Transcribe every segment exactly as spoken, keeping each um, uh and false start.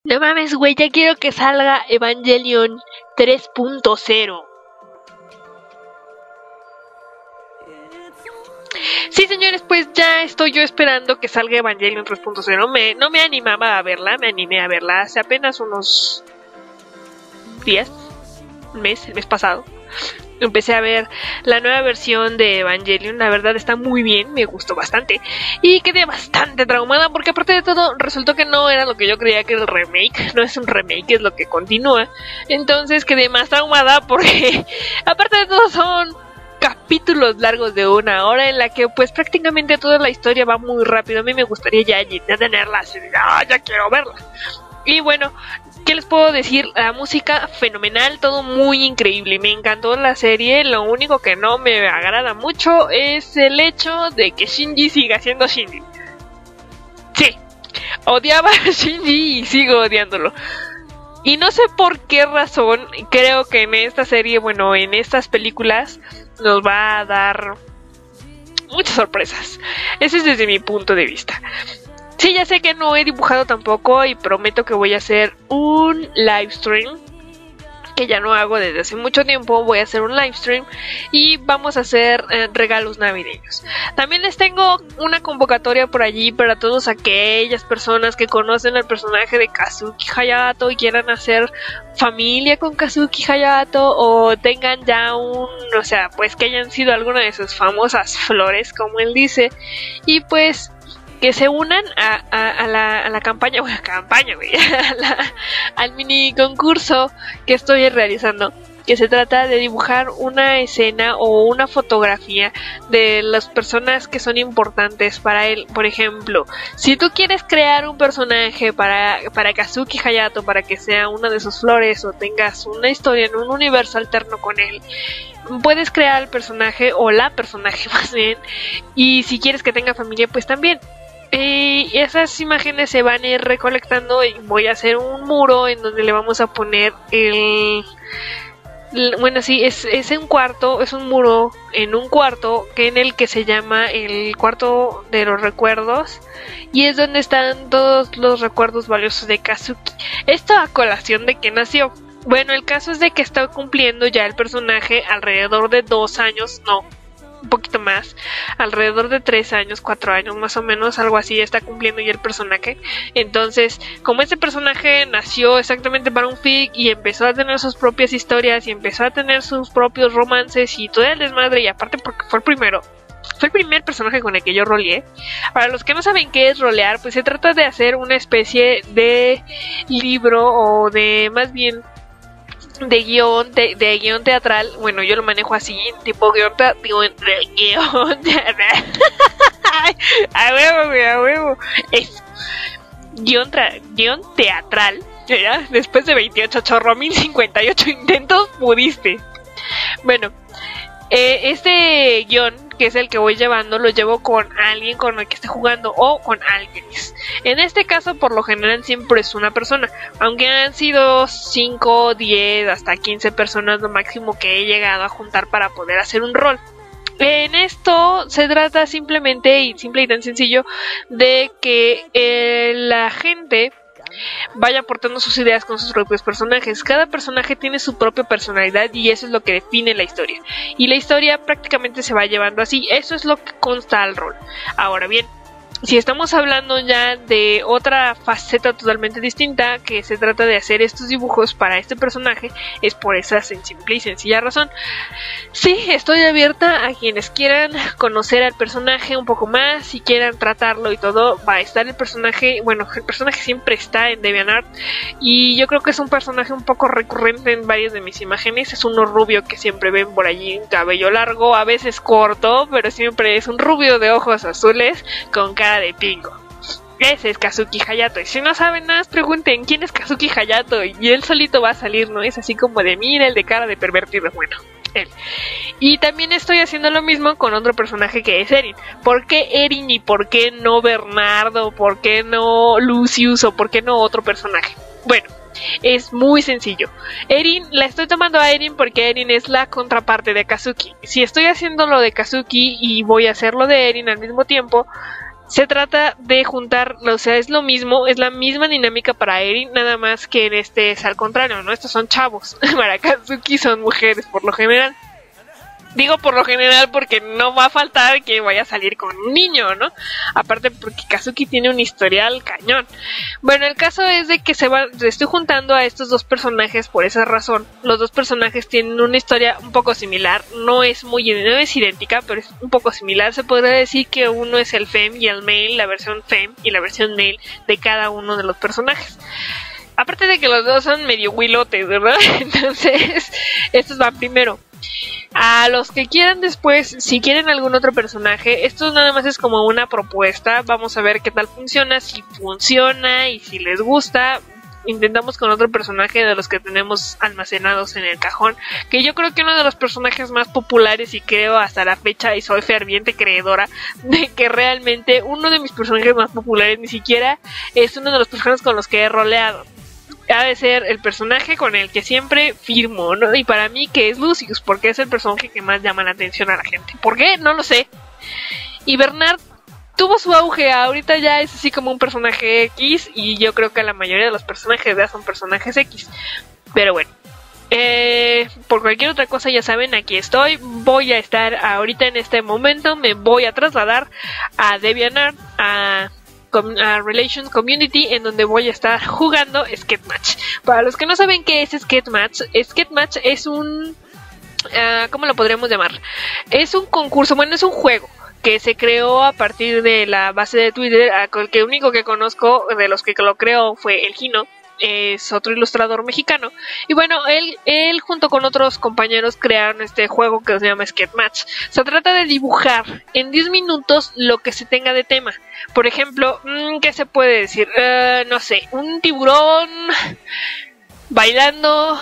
No mames, güey, ya quiero que salga Evangelion tres punto cero. Sí, señores, pues ya estoy yo esperando que salga Evangelion tres punto cero. Me, no me animaba a verla, me animé a verla hace apenas unos días, un mes, el mes pasado. Empecé a ver la nueva versión de Evangelion, la verdad está muy bien, me gustó bastante. Y quedé bastante traumada porque aparte de todo resultó que no era lo que yo creía que era el remake, no es un remake, es lo que continúa. Entonces quedé más traumada porque aparte de todo son capítulos largos de una hora en la que pues prácticamente toda la historia va muy rápido. A mí me gustaría ya, ya tenerla así, ya, ya quiero verla. Y bueno, ¿qué les puedo decir? La música fenomenal, todo muy increíble. Me encantó la serie. Lo único que no me agrada mucho es el hecho de que Shinji siga siendo Shinji. Sí, odiaba a Shinji y sigo odiándolo. Y no sé por qué razón, creo que en esta serie, bueno, en estas películas, nos va a dar muchas sorpresas. Ese es desde mi punto de vista. Sí, ya sé que no he dibujado tampoco y prometo que voy a hacer un live stream, que ya no hago desde hace mucho tiempo. Voy a hacer un live stream y vamos a hacer eh, regalos navideños. También les tengo una convocatoria por allí para todas aquellas personas que conocen al personaje de Kazuki Hayato y quieran hacer familia con Kazuki Hayato o tengan ya un, o sea, pues que hayan sido alguna de sus famosas flores, como él dice, y pues que se unan a, a, a, la, a la campaña, bueno, campaña, güey, a la, al mini concurso que estoy realizando, que se trata de dibujar una escena o una fotografía de las personas que son importantes para él. Por ejemplo, si tú quieres crear un personaje para, para Kazuki Hayato, para que sea una de sus flores o tengas una historia en un universo alterno con él, puedes crear el personaje o la personaje más bien, y si quieres que tenga familia, pues también. Y esas imágenes se van a ir recolectando y voy a hacer un muro en donde le vamos a poner el... Bueno, sí, es, es un cuarto, es un muro en un cuarto que en el que se llama el cuarto de los recuerdos y es donde están todos los recuerdos valiosos de Kazuki. Esto a colación de que nació. Bueno, el caso es de que está cumpliendo ya el personaje alrededor de dos años, no, un poquito más, alrededor de tres años, cuatro años más o menos, algo así está cumpliendo ya el personaje. Entonces, como este personaje nació exactamente para un fic y empezó a tener sus propias historias y empezó a tener sus propios romances y todo el desmadre, y aparte porque fue el primero, fue el primer personaje con el que yo roleé. Para los que no saben qué es rolear, pues se trata de hacer una especie de libro o de más bien de guión, de, de guión teatral. Bueno, yo lo manejo así, tipo guión, te, guión, guión teatral. A huevo, güey, a huevo. Es guión, tra, guión teatral. ¿Ya? Después de veintiocho chorro mil cincuenta y ocho intentos, pudiste. Bueno, eh, este guión, que es el que voy llevando, lo llevo con alguien con el que esté jugando o con alguien. En este caso, por lo general, siempre es una persona, aunque han sido cinco, diez, hasta quince personas lo máximo que he llegado a juntar para poder hacer un rol. En esto se trata simplemente y simple y tan sencillo de que eh, la gente vaya aportando sus ideas con sus propios personajes. Cada personaje tiene su propia personalidad y eso es lo que define la historia. Y la historia prácticamente se va llevando así. Eso es lo que consta al rol. Ahora bien, si estamos hablando ya de otra faceta totalmente distinta, que se trata de hacer estos dibujos para este personaje, es por esa simple y sencilla razón. Sí, estoy abierta a quienes quieran conocer al personaje un poco más, si quieran tratarlo y todo. Va a estar el personaje, bueno, el personaje siempre está en DeviantArt y yo creo que es un personaje un poco recurrente en varias de mis imágenes. Es uno rubio que siempre ven por allí, cabello largo, a veces corto, pero siempre es un rubio de ojos azules con cara de pingo. Ese es Kazuki Hayato. Y si no saben nada, pregunten quién es Kazuki Hayato y él solito va a salir, ¿no? Es así como de mira el de cara de pervertido. Bueno, él. Y también estoy haciendo lo mismo con otro personaje que es Erin. ¿Por qué Erin y por qué no Bernardo? ¿Por qué no Lucius? ¿O por qué no otro personaje? Bueno, es muy sencillo. Erin, la estoy tomando a Erin porque Erin es la contraparte de Kazuki. Si estoy haciendo lo de Kazuki y voy a hacer lo de Erin al mismo tiempo, Se trata de juntar, o sea, es lo mismo, es la misma dinámica para Eri, nada más que en este es al contrario, ¿no? Estos son chavos, para Katsuki son mujeres por lo general. Digo por lo general porque no va a faltar que vaya a salir con un niño, ¿no? Aparte porque Kazuki tiene un historial cañón. Bueno, el caso es de que se va, estoy juntando a estos dos personajes por esa razón. Los dos personajes tienen una historia un poco similar, no es muy, no es idéntica, pero es un poco similar. Se podría decir que uno es el fem y el male, la versión fem y la versión male de cada uno de los personajes. Aparte de que los dos son medio huilotes, ¿verdad? Entonces, estos van primero. A los que quieran después, si quieren algún otro personaje, esto nada más es como una propuesta. Vamos a ver qué tal funciona, si funciona y si les gusta. Intentamos con otro personaje de los que tenemos almacenados en el cajón, que yo creo que uno de los personajes más populares, y creo hasta la fecha, y soy ferviente creedora de que realmente uno de mis personajes más populares ni siquiera es uno de los personajes con los que he roleado. Ha de ser el personaje con el que siempre firmo, ¿no? Y para mí que es Lucius, porque es el personaje que más llama la atención a la gente. ¿Por qué? No lo sé. Y Bernard tuvo su auge, ahorita ya es así como un personaje X, y yo creo que la mayoría de los personajes ya son personajes X. Pero bueno, eh, por cualquier otra cosa ya saben, aquí estoy. Voy a estar ahorita en este momento, me voy a trasladar a DeviantArt, a... a Relations Community, en donde voy a estar jugando Sketmatch. Para los que no saben qué es Sketmatch, Sketmatch es un... Uh, ¿cómo lo podríamos llamar? Es un concurso, bueno, es un juego que se creó a partir de la base de Twitter. El que único que conozco de los que lo creó fue el Gino, es otro ilustrador mexicano, y bueno, él, él junto con otros compañeros crearon este juego que se llama Sketmatch. Se trata de dibujar en diez minutos lo que se tenga de tema. Por ejemplo, ¿qué se puede decir? Uh, no sé, un tiburón bailando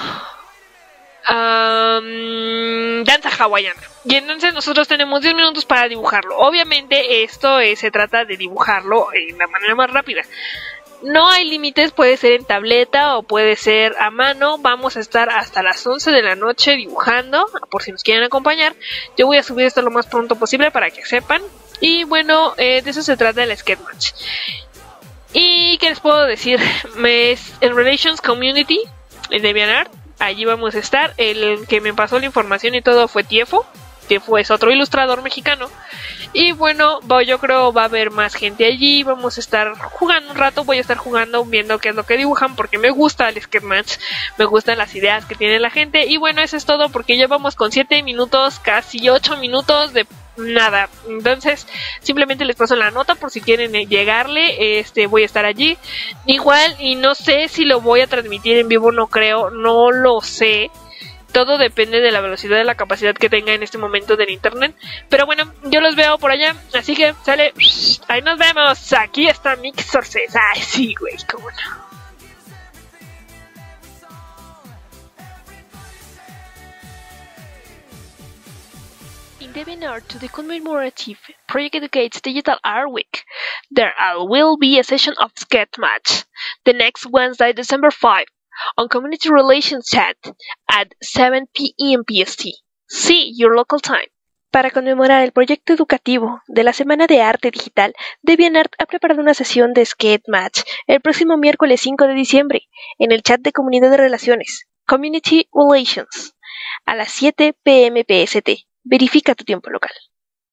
um, danza hawaiana. Y entonces nosotros tenemos diez minutos para dibujarlo. Obviamente esto es, se trata de dibujarlo en la manera más rápida. No hay límites, puede ser en tableta o puede ser a mano. Vamos a estar hasta las once de la noche dibujando, por si nos quieren acompañar. Yo voy a subir esto lo más pronto posible para que sepan. Y bueno, eh, de eso se trata el Sketmatch. ¿Y qué les puedo decir? Me es en Relations Community, en DeviantArt. Allí vamos a estar. El que me pasó la información y todo fue Tiefo. Tiefo es otro ilustrador mexicano. Y bueno, yo creo va a haber más gente allí. Vamos a estar jugando un rato. Voy a estar jugando, viendo qué es lo que dibujan, porque me gusta el Sketmatch, me gustan las ideas que tiene la gente. Y bueno, eso es todo, porque ya vamos con siete minutos, casi ocho minutos de nada. Entonces simplemente les paso la nota por si quieren llegarle. Este, voy a estar allí igual, y no sé si lo voy a transmitir en vivo, no creo, no lo sé. Todo depende de la velocidad, de la capacidad que tenga en este momento del internet. Pero bueno, yo los veo por allá. Así que sale. Ahí nos vemos. Aquí está Mixorces. Ay, sí, güey, cómo no. In DeviantArt, to the commemorative Project Educate's Digital Art Week, there will be a session of Sketmatch the next Wednesday, December fifth. On Community Relations Chat at seven p m P S T. See your local time. Para conmemorar el proyecto educativo de la Semana de Arte Digital, DeviantArt ha preparado una sesión de Sketmatch el próximo miércoles cinco de diciembre en el chat de Comunidad de Relaciones, Community Relations, a las siete p m P S T. Verifica tu tiempo local.